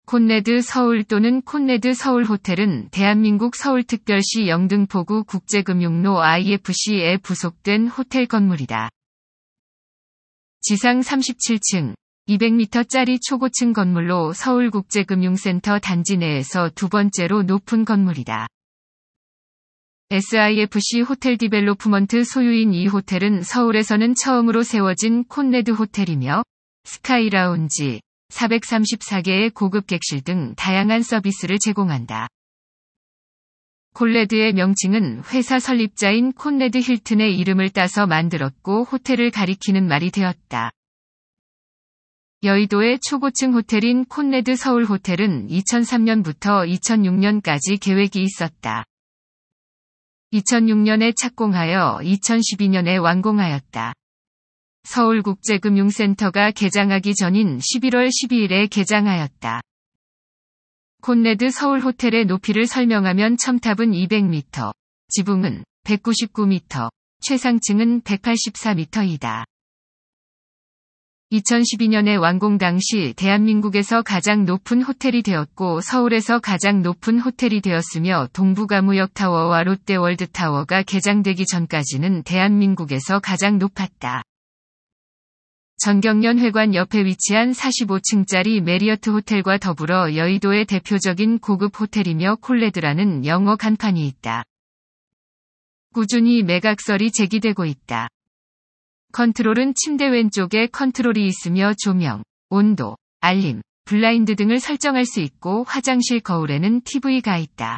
콘레드 서울 또는 콘레드 서울 호텔은 대한민국 서울특별시 영등포구 국제금융로 IFC에 부속된 호텔 건물이다. 지상 37층, 200m짜리 초고층 건물로 서울국제금융센터 단지 내에서 두 번째로 높은 건물이다. SIFC 호텔 디벨로프먼트 소유인 이 호텔은 서울에서는 처음으로 세워진 콘레드 호텔이며 스카이라운지, 434개의 고급 객실 등 다양한 서비스를 제공한다. 콘레드의 명칭은 회사 설립자인 콘레드 힐튼의 이름을 따서 만들었고 호텔을 가리키는 말이 되었다. 여의도의 초고층 호텔인 콘레드 서울 호텔은 2003년부터 2006년까지 계획이 있었다. 2006년에 착공하여 2012년에 완공하였다. 서울국제금융센터가 개장하기 전인 11월 12일에 개장하였다. 콘레드 서울 호텔의 높이를 설명하면 첨탑은 200m, 지붕은 199m, 최상층은 184m이다. 2012년에 완공 당시 대한민국에서 가장 높은 호텔이 되었고 서울에서 가장 높은 호텔이 되었으며 동부가무역타워와 롯데월드타워가 개장되기 전까지는 대한민국에서 가장 높았다. 전경련 회관 옆에 위치한 45층짜리 메리어트 호텔과 더불어 여의도의 대표적인 고급 호텔이며 콘레드라는 영어 간판이 있다. 꾸준히 매각설이 제기되고 있다. 컨트롤은 침대 왼쪽에 컨트롤이 있으며 조명, 온도, 알림, 블라인드 등을 설정할 수 있고 화장실 거울에는 TV가 있다.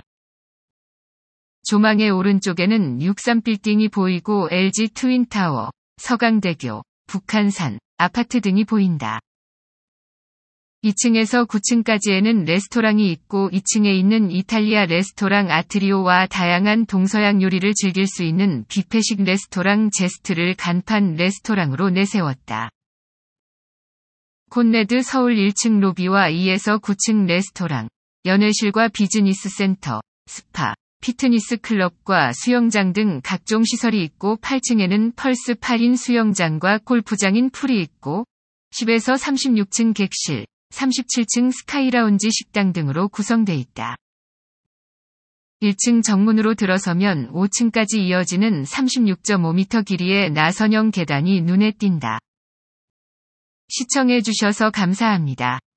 조망의 오른쪽에는 63빌딩이 보이고 LG 트윈타워, 서강대교, 북한산, 아파트 등이 보인다. 2층에서 9층까지에는 레스토랑이 있고 2층에 있는 이탈리아 레스토랑 아트리오와 다양한 동서양 요리를 즐길 수 있는 뷔페식 레스토랑 제스트를 간판 레스토랑으로 내세웠다. 콘레드 서울 1층 로비와 2에서 9층 레스토랑, 연회실과 비즈니스 센터, 스파, 피트니스 클럽과 수영장 등 각종 시설이 있고 8층에는 펄스 8인 수영장과 골프장인 풀이 있고 10에서 36층 객실, 37층 스카이라운지 식당 등으로 구성돼 있다. 1층 정문으로 들어서면 5층까지 이어지는 36.5m 길이의 나선형 계단이 눈에 띈다. 시청해주셔서 감사합니다.